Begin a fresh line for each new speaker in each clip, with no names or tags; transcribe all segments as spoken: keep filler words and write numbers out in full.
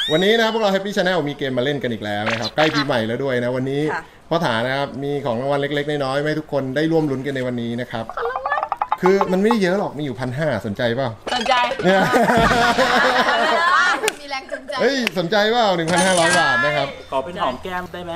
วันนี้นะพวกเรา Happy Channel มีเกมมาเล่นกันอีกแล้วนะครับใกล้ปีใหม่แล้วด้วยนะวันนี้พ่อถานะครับมีของรางวัลเล็กๆน้อยๆให้ทุกคนได้ร่วมลุ้นกันในวันนี้นะครับคือมันไม่ได้เยอะหรอกมีอยู่พันห้าสนใจเปล่า
สนใจ
เนี่ย
มีแรงจูงใจ
เฮ้ยสนใจเปล่าหนึ่งพันห้าร้อยบาทนะครับ
ขอเป็นหอมแก้มได้ไหม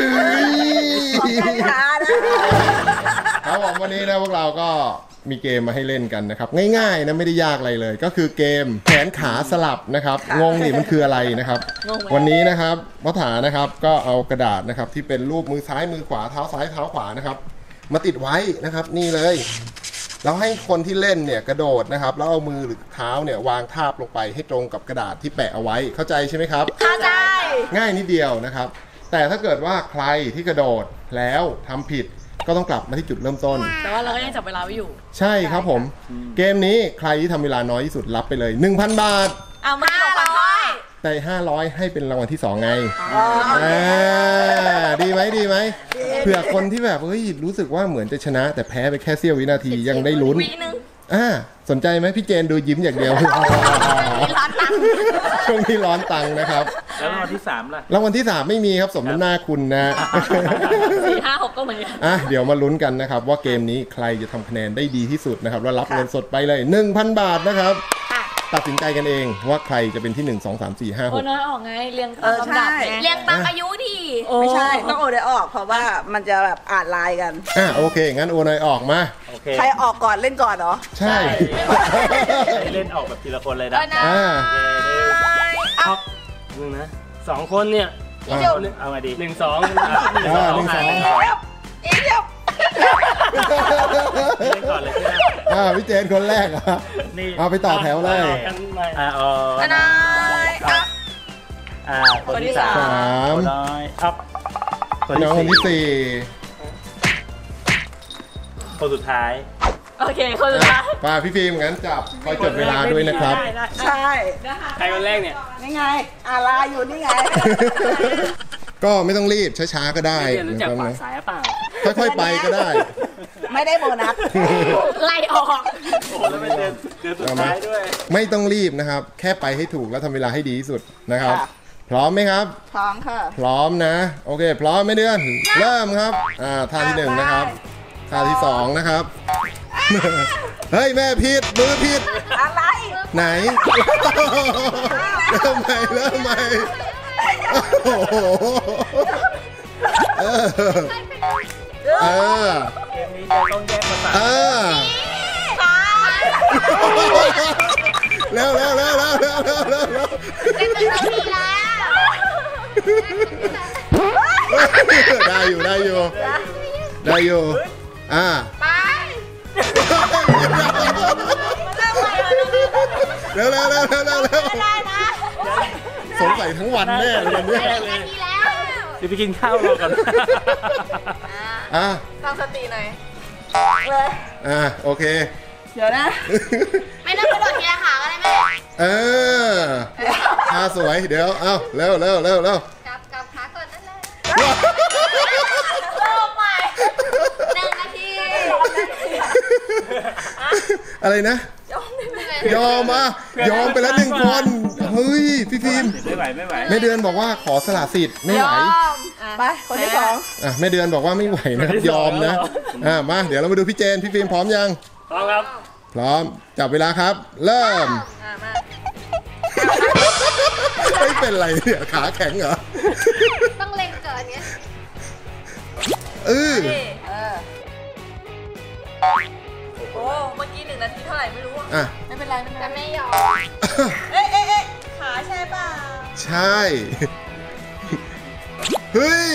ครับผมวันนี้นะพวกเราก็มีเกมมาให้เล่นกันนะครับง่ายๆนะไม่ได้ยากอะไรเลยก็คือเกมแขนขาสลับนะครับงงนี่มันคืออะไรนะครับวันนี้นะครับพ่อถานะครับก็เอากระดาษนะครับที่เป็นรูปมือซ้ายมือขวาเท้าซ้ายเท้าขวานะครับมาติดไว้นะครับนี่เลยเราให้คนที่เล่นเนี่ยกระโดดนะครับแล้วเอามือหรือเท้าเนี่ยวางทาบลงไปให้ตรงกับกระดาษที่แปะเอาไว้เข้าใจใช่ไหมครับ
เข้าใจ
ง่ายนิดเดียวนะครับแต่ถ้าเกิดว่าใครที่กระโดดแล้วทำผิดก็ต้องกลับมาที่จุดเริ่มต้น
แต่ว่าเราก็ยังจับเวลาไว้อยู่
ใช่ครับผมเกมนี้ใครที่ทำเวลาน้อยที่สุดรับไปเลย หนึ่งพัน บาท
เอามาห้าร้อย
แต่ห้าร้อยให้เป็นรางวัลที่สองไงอ่าดีไหมดีไหมเผื่อคนที่แบบเฮ้ยรู้สึกว่าเหมือนจะชนะแต่แพ้ไปแค่เสี้ยววินาทียังได้ลุ้นอ่าสนใจไหมพี่เจนดูยิ้มอย่างเดียว
ร้อนตัง
ช่วงนี้ร้อนตังนะครับ
แล้วรางวัลที่สามล่ะ
รางวัลที่สามไม่มีครับสมน้ำหน้าคุณนะ
สี่ห้าหกก็เหมือนกัน
อ่ะเดี๋ยวมาลุ้นกันนะครับว่าเกมนี้ใครจะทำคะแนนได้ดีที่สุดนะครับแล้วรับเงินสดไปเลย หนึ่งพัน บาทนะครับตัดสินใจกันเองว่าใครจะเป็นที่หนึ่ง สอง สาม สี่ ห้า หก
โอ้น้อยออกไงเรียงตามลำดับเรียงตามอายุดิ
ไม่ใช่ต้องโอได้ออกเพราะว่ามันจะแบบอ่านลายกัน
อ่ะโอเคงั้นโอนอยออกมา
ใครออกก่อนเล่นก่อนเหรอ
ใช่
เล่นออกแบบทีละคนเลยนะ
อ่า
ออกหนึ่งนะสองคนเนี่ยเอาไงดีหนึ่งสองหนึ่งสองหนึ่งสอง
อีเดียว
เล่นก่อนเลยใช่ไหม
อ่าพี่เจนคนแรกอ่ะเอาไปต่อแถวเลย
อ่าอ๋อ
น้อย
อ่าคนที่สามน้อยอัพ
คนที่สี่
คนสุดท้าย
โอเคคนสุดท้าย
ป้าพี่ฟิล์มงั้นจับคอยจดเวลาด้วยนะครับ
ใช่
ใครคนแรกเนี่ย
นี่ไงอาลาอยู่นี่ไง
ก็ไม่ต้องรีบช้าๆก็ได้
รู้จักปากสายเปล่า
ค่อยๆไปก็ได้
ไม่ได้โบนัส
ไล่ออก
โอ้แล้วไม่เดินเดินสุดท้ายด้วย
ไม่ต้องรีบนะครับแค่ไปให้ถูกแล้วทำเวลาให้ดีที่สุดนะครับพร้อมไหมครับ
พร้อมค่ะ
พร้อมนะโอเคพร้อมไหมเดือนเริ่มครับอ่าท่าที่หนึ่งนะครับท่าที่สองนะครับเฮ้ยแม่ผิดมือผิด
อะไร
ไหนเริ่มใหม่เริ่มใหม่โอ้โหเออเออ
เกมนี้จะต้องแยกภาษา
เออเร็วเร็วเร็วเร็วเร็วเร็วเร็วเร็วได้อยู่ได้อยู่ได้อยู่อ่าไปเร็วเร็วเร็วเร็วเร็วเร็วสงสัยทั้งวันแน่เลยเนี่ย
เดี๋ยวไปกินข้าวรอกัน
อ่ะ
ตั้งสติหน่อย
อ่ะโอเค
เดี๋ยวนะ
ไม่ต้องกระโดดทีละขาอะไรแม่
เออท่าสวยเดี๋ยวเอ้าเร็วเร็วเร็วเร็ว
จับจับขาก่อนนั่นแหละโลกใหม่หนึ่งนาที
อะไรนะยอมอ่ะยอมไปแล้วหนึ่งคนเฮ้ยพี่ฟิล์ม
ไม่ไหวไม่ไหว
แม่เดือนบอกว่าขอสละสิทธิ์ไม่ไหว
ไปคนที่สอง
อ่ะแม่เดือนบอกว่าไม่ไหวนะครับยอมนะอ่ะมาเดี๋ยวเรามาดูพี่เจนพี่ฟิล์มพร้อมยัง
พร้อมครับ
พร้อมจับเวลาครับเริ่มไม่เป็นไรเนี่ยขาแข็งเหรอ
ต้องเล็งเกินเงี้ย
เออ
โอ้เมื่อกี้หนึ่งนาทีเท่าไหร่ไม่รู้อ่ะไม่เป็นไรไม่เป็นไรไม่ยอม
เอ๊ะเอ๊ะเอ๊ะขาใช่ป่ะ
ใช่เฮ้ย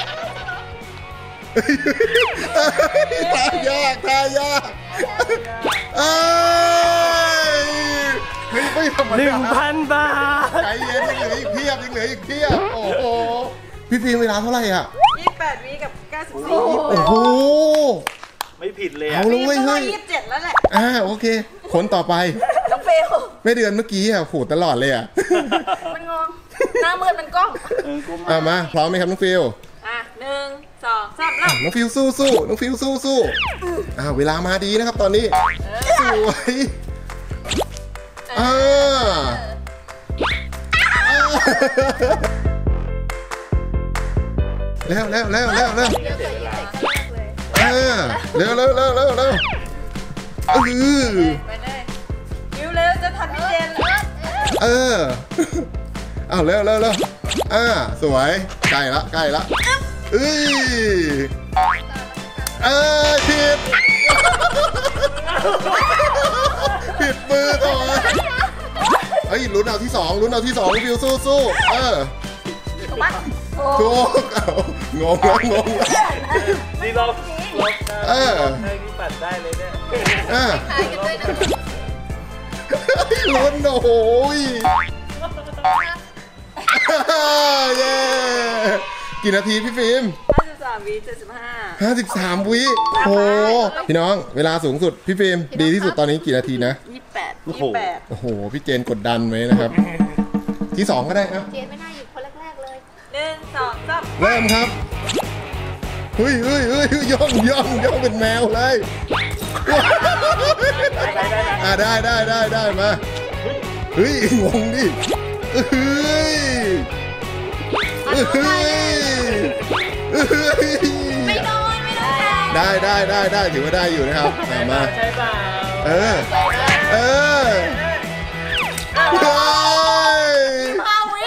ท่ายากท่ายากเอ้ยเฮ้ยไม่ธรรมดา
หนึ่งพันบาท
ใจเย็นยังเหลืออีกเพียบยังเหลืออีกเพียบโอ้โหพี่ฟิล์มเวลาเท่าไหร่อ่ะ
ยี่สิบแปดวิกับเก้าสิบสี่
โอ้โห
ไม่ผิดเลย
เอาเลยเฮ้ย
ยี่สิบเจ็ดแล้วแหละ
อ่าโอเคคนต่อไป
น้องเฟล
ไม่เดือนเมื่อกี้อ่ะขู่ตลอดเลยอ่ะ
มันงงหน้ามืดมันกล้อง
อ่ะมาพร้อมไหมครับน้องฟิล
อ่ะหนึ่งสองสามแล้ว
น้องฟิลสู้สู้น้องฟิลสู้สู้อ่าเวลามาดีนะครับตอนนี้สวยอ่าเร็วเร็วเร็วเร็วเร็วเออเร็วเร็วเร็วเร็วเร็วเออ
ไปเลยวิวเร็วจะทันพี่เจน
เออเอาเร็วเร็วเร็วอ่าสวยใกล้ละใกล้ละเอ้ยเออผิดผิดมือต่อเฮ้ยลุ้นเอาที่สองลุ้นเอาที่สองฟิวสู้สู้เออถูกเอางงแล้วงง
นี่เราลบ
เออ
ให้พี่ปัดได้เลยเนี่ย
อ่ะลุ้นโอ้โหเย้กี่นาทีพี่ฟิล์ม
ห้าสิบสามวิเจ็ดสิบห้า
ห้าสิบสามวิโหพี่น้องเวลาสูงสุดพี่ฟิล์มดีที่สุดตอนนี้กี่นาทีนะ
ยี่สิบแปด
โอ้โห
ยี่สิบแปด
โอ้โหพี่เจนกดดันไว้นะครับ ที่สองก็ได้ครับ
เจนไม่น่าอยู่คนแรกๆเลย
หนึ่งสองสาม
เริ่มครับเฮ้ยเฮ้ยเฮ้ยย่องย่องย่องเป็นแมวเลยอ่าได้ได้ได้ได้มาเฮ้ยงงดิเฮ้ยเฮ้ยเฮ้ย
ไม่โดนไม่โดน
ได้ได้ได้ได้ถือว่าได้อยู่นะครับมามา
ใช่เปล่า
เออเออเฮ้ย
เอาวิ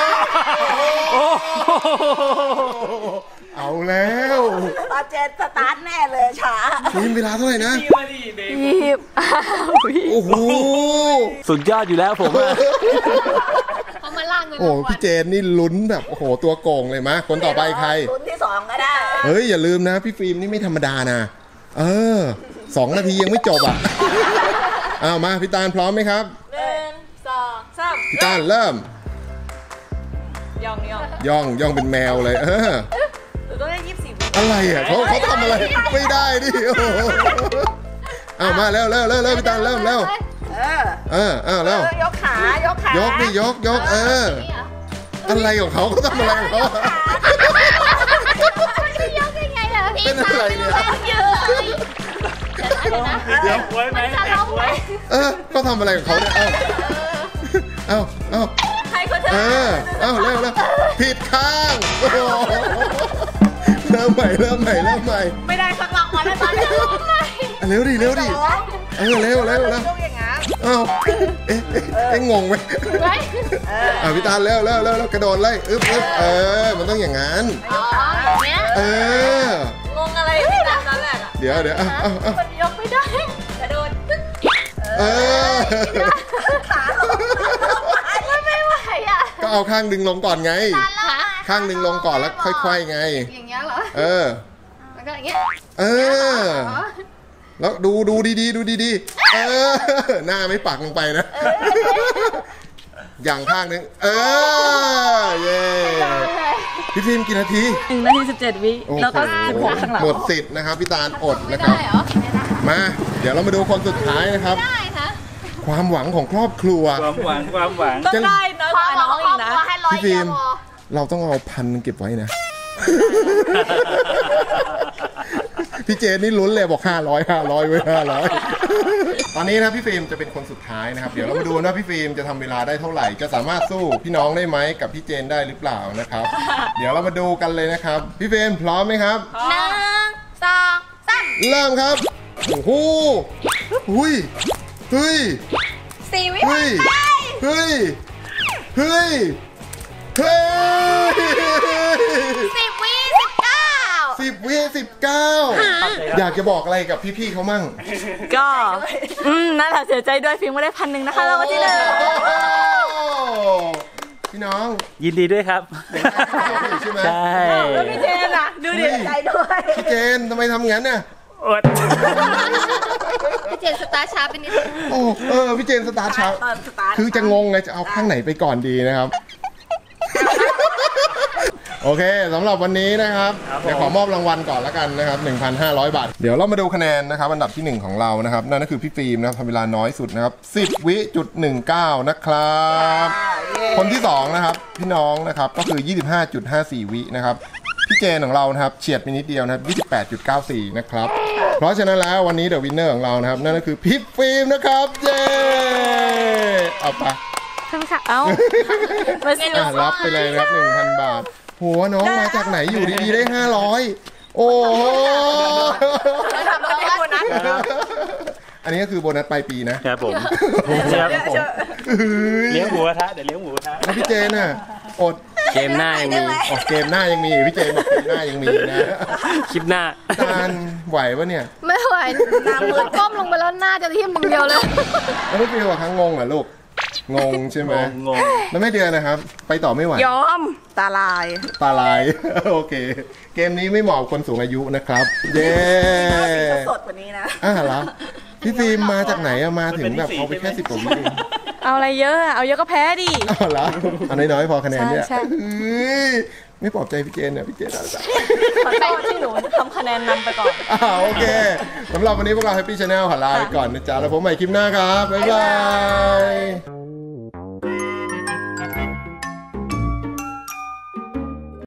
เอาแล้ว
ตอนเจนสตาร์ทแน่เลยช้า
ทีมเวลาเท่าไหร่นะ
พี่มาดิเบง
ยี่สิบวิ
โอ้โห
สุดยอดอยู่แล้วผมอะ
เขามาล่าเงิน
โอ้พี่เจนนี่ลุ้นแบบโอ้โหตัวโกงเลยมะคนต่อไปใคร
ลุ้นที่สองก็ได้
เฮ้ยอย่าลืมนะพี่ฟิล์มนี่ไม่ธรรมดานะเออสองนาทียังไม่จบอ่ะอ้าวมาพี่ตาลพร้อมไหมครับ
หนึ่งสองสาม
พี่ตาลเริ่ม
ย่องย่อง
ย่องย่องเป็นแมวเลยเออ
หรือต้องได้ยี่สิบสี่วิ
อะไรอ่ะเขาเขาทำอะไรไม่ได้ดิโอ้โหอ้าวมาเร็วเร็วเร็วเร็วพี่ตาลเริ่มเร็ว
เออ
เอออ้าวเร็ว
เออยกขายกขาย
กดิยกยกเอออะไรของเขาเขาทำอะไรของเขาอะ
จะยกยังไงล่ะพี่
เป็นอะไรเนี่ย
เยอะเดี๋ยวนะ
เดี๋ยวไว้ไหม
จะ
แอ
ล้
บ
มไหม
ไว้
เออเขาทำอะไรของเขาเนี่ยเอ้าเอ้าเอ้า
ใครคนเธ
เออเอ้าเร็วเร็วผิดข้างโอ้โหเริ่มใหม่เริ่มใหม่เริ่มใหม่
ไม่ได้สักรางวัลแล้วตอนนี้
อ่ะเร็วดิเร็วดิเออเร็วเร็วเร็วย
กอย่างงั้น
เอ้าเอ๊ะเอ๊ะเอ๊ะงงไหม
ไว้
อ่ะพี่ตาลเร็วเร็วเร็วเร็วกระโดดเลยอึ๊บอึ๊บเออมันต้องอย่างนั้น
อ๋ออย่างเนี้ย
เออ
งงอะไรที่ตามนั้นแหละ
เดี๋ยวเดี๋ยวเอ้าเอ้าเอ้า
มันยกไม่ได้กระโดด
เออ
ไม่ไหวอ่ะ
ก็เอาข้างดึงลงก่อนไง
ขา
ข้างดึงลงก่อนแล้วค่อยๆไง
อย่างเงี้ยเหรอ
เออ
มันก็อย่างเงี้ย
เออ แล้วดูดูดีๆดูดีๆเออ หน้าไม่ปักลงไปนะ อย่างข้างนึง เออ เย้พี่ฟิล์มกี่นาที
หนึ่งนาทีสิบเจ็ดวิ
โอ้โห
แล้วก็สิบหกข้างหลัง
หมดสิทธิ์นะครับพี่ตาลอด
ไม่
นะครับ
ได้เหรอไม่ได้
มา เดี๋ยวเรามาดูคนสุดท้ายนะครับ
ได้นะ
ความหวังของครอบครัว
ความหวังความหวัง
ต้องได้น้อยกว่าน้องอีกนะ
ให้ร้อย
พี่ฟิ
เดีย
ล์
ว
ม
พอ
เราต้องเอาพันเก็บไว้นะ พี่เจนนี่ลุ้นเลยบอกห้าร้อย ห้าร้อยไว้ห้าร้อย ตอนนี้นะพี่ฟิล์มจะเป็นคนสุดท้ายนะครับ เดี๋ยวเรามาดูว่าพี่ฟิล์มจะทำเวลาได้เท่าไหร่ จะสามารถสู้พี่น้องได้ไหมกับพี่เจนได้หรือเปล่านะครับ เดี๋ยวเรามาดูกันเลยนะครับ พี่ฟิล์มพร้อมไหมครับ
หนึ่งสองสาม
เริ่มครับ โอ้โหหุยเฮ้ย
สี่วิ
เฮ้ย เฮ้ย เฮ้ย เฮ้ย
สิบวิสิบเก้า
สิบวิสิบเก้าอยากจะบอกอะไรกับพี่ๆเขามั่ง
ก็ อืมน่าเสียใจด้วยฟิล์มก็ได้พันหนึ่งนะคะเราวันที่หนึ่ง
พี่น้อง
ยินดีด้วยครับ
ใช่ไหม
ใช่
แล้วพี่เจนอะดูดิ
ใจด้วย
พี่เจนทำไมทำงั้นน่ะ
อด
พี่เจนสตาร์ช้าไปนิด
โอ้เออพี่เจนสตาร์ทช้า
ตอนสตาร์ท
คือจะงงไงจะเอาข้างไหนไปก่อนดีนะครับ โอเคสำหรับวันนี้นะครับเดี๋ยวขอมอบรางวัลก่อนแล้วกันนะครับ หนึ่งพันห้าร้อย บาท เดี๋ยวเรามาดูคะแนนนะครับอันดับที่หนึ่งของเรานะครับนั่นก็คือพี่ฟิล์มนะครับทำเวลาน้อยสุดนะครับสิบวิจุดหนึ่งเก้านะครับ คนที่สองนะครับพี่น้องนะครับก็คือ ยี่สิบห้าจุดห้าสี่ วินะครับพี่เจนของเรานะครับเฉียดไปนิดเดียวนะครับ ยี่สิบแปดจุดเก้าสี่ นะครับเพราะฉะนั้นแล้ววันนี้เดอะวินเนอร์ของเรานะครับนั่นก็คือพี่ฟิล์มนะครับเย้เอาไป
ขอบคุณค่ะ
เอ้ามาสิ
อ่ะรับไปเลยนะครับหนึ่งพันบาทหัวน้องมาจากไหนอยู่ดีๆได้ห้าร้อยโอ้โห
เราทำเราได้โบนัส
อันนี้ก็คือโบนัสปลายปีนะครับ
ผม
เดี๋ยว
ครับผมเลี้ยงหมูกระทะเดี๋ยวเลี้ยงหมูกระทะ
แล้วพี่เจนน่ะอด
เกมหน้ายังมี
ออกเกมหน้ายังมีพี่เจนบอกเกมหน้ายังมีนะ
คลิปหน้า
ตาลไหวปะเนี่ย
ไม่ไหวน้ำมือก้มลงไปแล้วหน้าจะทิ่มมึงเดียวเลย
แล้วพี่ฟิวอะครั้งงงเหรอลูกงงใช่ไหม
งง
แล้วไม่เดือนนะครับ ไปต่อไม่ไหวย
อมตาลาย
ตาลาย โอเค เกมนี้ไม่เหมาะกับคนสูงอายุนะครับ เย้
สดกว่านี้นะ
อ่ะเหรอพี่ฟิล์มมาจากไหนอะมาถึงแบบเอาไปแค่สิบกว่าวิเอง
เอาอะไรเยอะอะเอาเยอะก็แพ้ดิ
อ้าวเหรออันน้อยๆพอคะแนนเนี่ย
ใช่ใช่
เฮ้ยไม่ปลอบใจพี่เจนเนี่ยพี่เจนเอาจ้ะ
ขอโทษที่หนูทำคะแนนนำไปก่อน
อ่าโอเคสำหรับวันนี้พวกเรา Happy Channel ขอลาไปก่อนนะจ๊ะแล้วพบใหม่คลิปหน้าครับบ๊ายบาย